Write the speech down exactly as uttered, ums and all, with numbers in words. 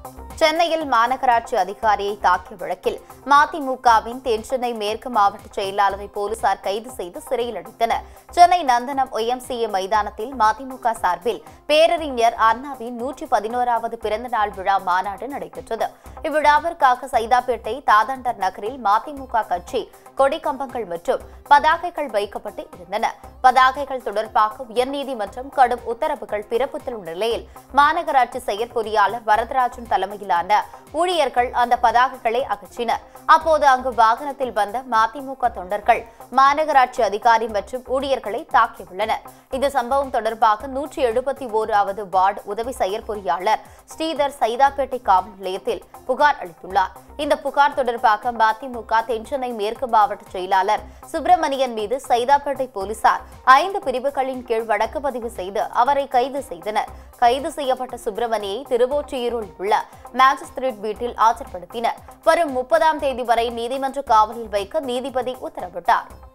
சென்னையில் மாநகராட்சி அதிகாரியை தாக்கிய வழக்கில் மதிமுகவின் தென்சென்னை மேற்கு மாவட்ட செயலாளரை போலீசார் கைது செய்து சிறையில் அடைத்தனர். சென்னை நந்தனம் ஒய்எம்சிஏ மைதானத்தில் மதிமுக சார்பில் பேரறிஞர் அண்ணாவின் நூற்றி பதினோராவது பிறந்தநாள் விழா மாநாடு நடைபெற்றது. இவ்விழாவிற்காக சைதாப்பேட்டை தாதண்டர் நகரில் மதிமுக கட்சி கொடிக்கம்பங்கள் மற்றும் பதாகைகள் வைக்கப்பட்டு இருந்தன. பதாகைகள் தொடர்பாக உயர்நீதிமன்றம் கடும் உத்தரவுகள் பிறப்பித்துள்ள நிலையில் மாநகராட்சி செயற்பொறியாளர் வரதராஜன் தலைமையிலான ஊழியர்கள் அந்த பதாகைகளை அகற்றினர். அப்போது அங்கு வாகனத்தில் வந்த மதிமுக தொண்டர்கள் மாநகராட்சி அதிகாரி மற்றும் ஊழியர்களை தாக்கியுள்ளனர். இந்த சம்பவம் தொடர்பாக நூற்றி எழுபத்தி ஓராவது வார்டு உதவி செயற்பொறியாளர் ஸ்ரீதர் சைதாப்பேட்டை காவல் நிலையத்தில் புகார் அளித்துள்ளார். இந்த புகார் தொடர்பாக மதிமுக தென்சென்னை மேற்கு மாவட்ட செயலாளர் சுப்பிரமணியன் மீது சைதாப்பேட்டை போலீசார் ஐந்து பிரிவுகளின் கீழ் வழக்கு பதிவு செய்து அவரை கைது செய்தனர். கைது செய்யப்பட்ட சுப்பிரமணியை திருவொற்றியூரில் உள்ள மேஜிஸ்திரேட் வீட்டில் ஆஜர்படுத்தினர். வரும் முப்பதாம் தேதி வரை நீதிமன்ற காவலில் வைக்க நீதிபதி உத்தரவிட்டார்.